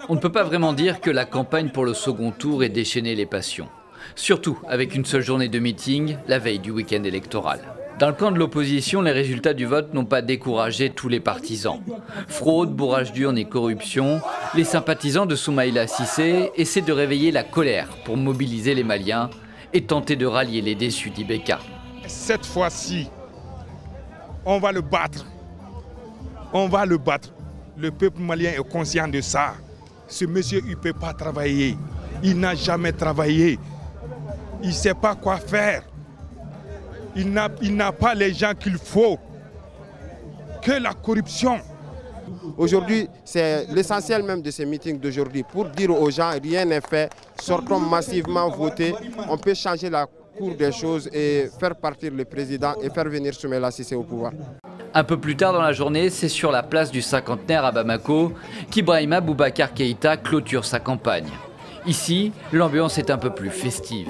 On ne peut pas vraiment dire que la campagne pour le second tour ait déchaîné les passions. Surtout avec une seule journée de meeting, la veille du week-end électoral. Dans le camp de l'opposition, les résultats du vote n'ont pas découragé tous les partisans. Fraude, bourrage d'urnes et corruption, les sympathisants de Soumaïla Cissé essaient de réveiller la colère pour mobiliser les Maliens et tenter de rallier les déçus d'Ibeka. Cette fois-ci, on va le battre. On va le battre. Le peuple malien est conscient de ça. Ce monsieur, il ne peut pas travailler. Il n'a jamais travaillé. Il ne sait pas quoi faire. Il n'a pas les gens qu'il faut. Que la corruption. Aujourd'hui, c'est l'essentiel même de ces meetings d'aujourd'hui. Pour dire aux gens, rien n'est fait. Sortons massivement voter. On peut changer la cour des choses et faire partir le président et faire venir Soumaïla Cissé au pouvoir. Un peu plus tard dans la journée, c'est sur la place du cinquantenaire à Bamako qu'Ibrahima Boubacar Keïta clôture sa campagne. Ici, l'ambiance est un peu plus festive.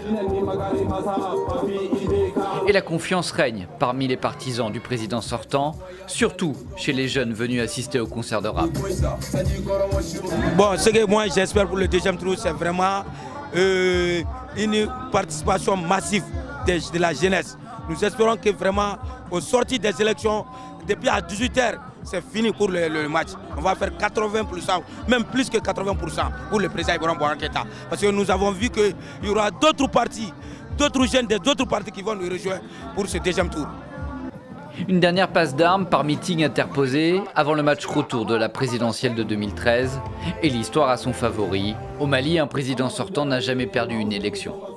Et la confiance règne parmi les partisans du président sortant, surtout chez les jeunes venus assister au concert de rap. Bon, ce que moi j'espère pour le deuxième tour, c'est vraiment une participation massive de la jeunesse. Nous espérons que vraiment, au sortir des élections, depuis à 18h, c'est fini pour le match. On va faire 80%, même plus que 80% pour le président Ibrahima Boubacar Keïta. Parce que nous avons vu qu'il y aura d'autres partis, d'autres jeunes d'autres partis qui vont nous rejoindre pour ce deuxième tour. Une dernière passe d'armes par meeting interposé avant le match retour de la présidentielle de 2013. Et l'histoire a son favori. Au Mali, un président sortant n'a jamais perdu une élection.